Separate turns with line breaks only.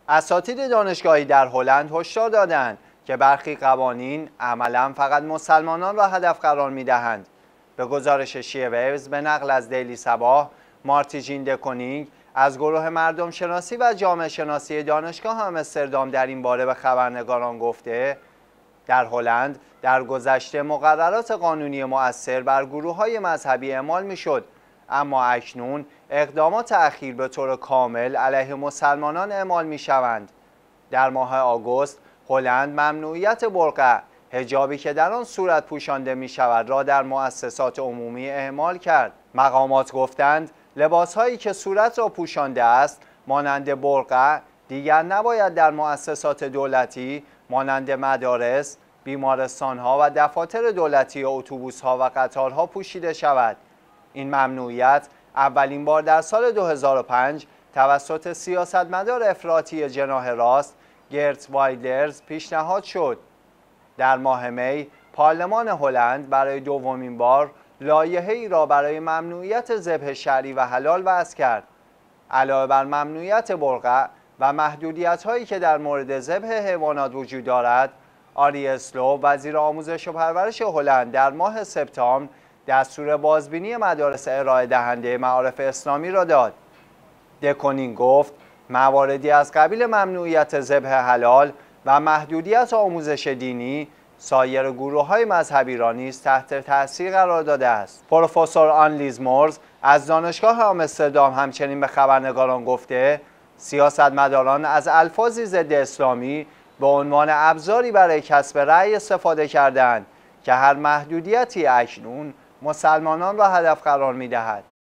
اساتید دانشگاهی در هلند هشدار دادند که برخی قوانین عملاً فقط مسلمانان را هدف قرار می‌دهند. به گزارش شیعه ویوز به نقل از دیلی صباح، مارتین د کونینگ از گروه مردم شناسی و جامعه شناسی دانشگاه آمستردام در این باره به خبرنگاران گفته در هلند در گذشته مقررات قانونی مؤثر بر گروه‌های مذهبی اعمال می‌شد، اما اکنون اقدامات اخیر به طور کامل علیه مسلمانان اعمال می‌شوند. در ماه آگوست هلند ممنوعیت برقع، حجابی که در آن صورت پوشانده می‌شود، را در مؤسسات عمومی اعمال کرد. مقامات گفتند لباس‌هایی که صورت را پوشانده است مانند برقع دیگر نباید در مؤسسات دولتی مانند مدارس، بیمارستان‌ها و دفاتر دولتی یا اتوبوس‌ها و قطارها پوشیده شود. این ممنوعیت اولین بار در سال 2005 توسط سیاستمدار افراطی جناح راست گرت وایلدرز پیشنهاد شد. در ماه می پارلمان هلند برای دومین بار لایحه‌ای را برای ممنوعیت ذبح شرعی و حلال وضع کرد. علاوه بر ممنوعیت برقع و محدودیت‌هایی که در مورد ذبح حیوانات وجود دارد، آری اسلو وزیر آموزش و پرورش هلند در ماه سپتامبر دستور بازبینی مدارس ارائه دهنده معارف اسلامی را داد. د کونینگ گفت مواردی از قبیل ممنوعیت ذبح حلال و محدودیت آموزش دینی سایر گروه‌های مذهبی را نیز تحت تاثیر قرار داده است. پروفسور آنلیز مورز از دانشگاه آمستردام همچنین به خبرنگاران گفته سیاستمداران از الفاظی ضد اسلامی به عنوان ابزاری برای کسب رأی استفاده کردند که هر محدودیتی اکنون مسلمانان را هدف قرار می‌دهد.